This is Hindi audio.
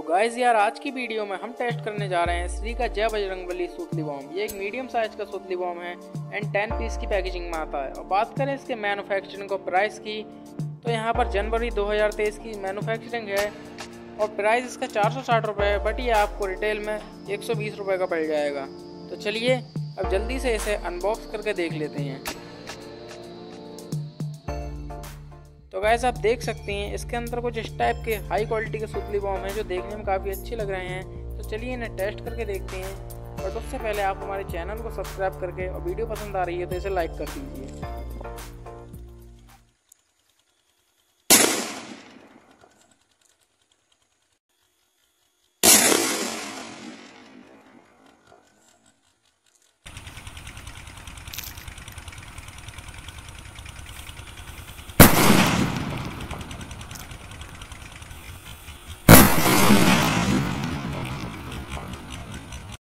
गाइस यार, आज की वीडियो में हम टेस्ट करने जा रहे हैं श्री का जय बजरंगबली सूतली बॉम्ब। ये एक मीडियम साइज का सूतली बॉम्ब है एंड 10 पीस की पैकेजिंग में आता है। और बात करें इसके मैन्युफैक्चरिंग और प्राइस की, तो यहाँ पर जनवरी 2023 की मैन्युफैक्चरिंग है और प्राइस इसका 460 रुपये है, बट ये आपको रिटेल में 120 रुपये का पड़ जाएगा। तो चलिए अब जल्दी से इसे अनबॉक्स करके देख लेते हैं। तो गाइस आप देख सकते हैं इसके अंदर कुछ इस टाइप के हाई क्वालिटी के सूतली बॉम्ब हैं जो देखने में काफ़ी अच्छे लग रहे हैं। तो चलिए इन्हें टेस्ट करके देखते हैं, बट उससे पहले आप हमारे चैनल को सब्सक्राइब करके और वीडियो पसंद आ रही है तो इसे लाइक कर दीजिए।